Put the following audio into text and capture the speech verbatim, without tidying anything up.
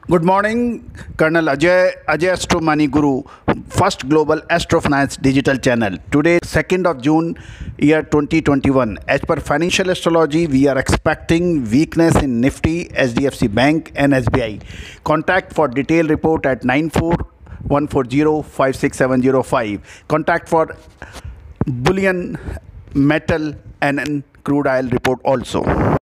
Good morning, Colonel Ajay, Ajay Astro Money Guru, first global astrofinance digital channel. Today, second of June, year twenty twenty-one. As per financial astrology, we are expecting weakness in Nifty, H D F C Bank and S B I. Contact for detailed report at nine four one four zero five six seven zero five. Contact for bullion, metal and crude oil report also.